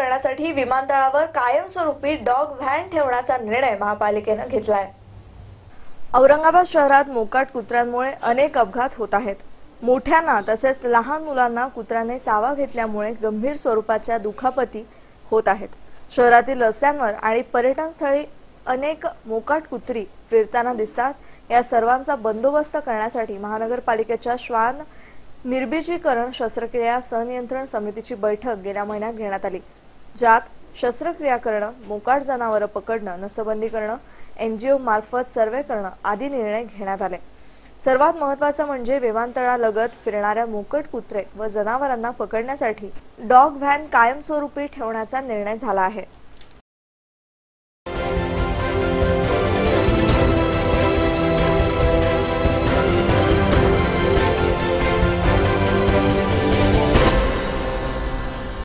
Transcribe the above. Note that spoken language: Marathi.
करण्यासाठी विमानतळावर कायमस्वरूपी डॉग व्हॅन ठेवण्याचा निर्णय महापालिकेने घेतलाय। औरंगाबाद शहरात मोकाट कुत्र्यांमुळे अनेक अपघात होत आहेत। मोठ्यांना तसेच लहान मुलांना कुत्र्याने चावा घेतल्यामुळे गंभीर स्वरूपाच्या दुखापती होत आहेत। शहरातील रस्त्यांवर आणि पर्यटन स्थळी अनेक मोकाट कुत्री फिरताना दिसतात। या सर्वांचा बंदोबस्त करण्यासाठी महानगरपालिकेच्या श्वान निर्बीजीकरण शस्त्रक्रिया संनियंत्रण समितीची बैठक गेल्या महिन्यात घेण्यात आली, ज्यात शस्त्रक्रिया करणं, मोकाट जनावरं पकडणं, नसबंदी करणं, एनजीओ मार्फत सर्वे करणं आदी निर्णय घेण्यात आले। सर्वात महत्त्वाचं म्हणजे विमानतळालगत फिरणाऱ्या मोकाट कुत्रे व जनावरांना पकडण्यासाठी डॉग व्हॅन कायमस्वरूपी ठेवण्याचा निर्णय झाला आहे।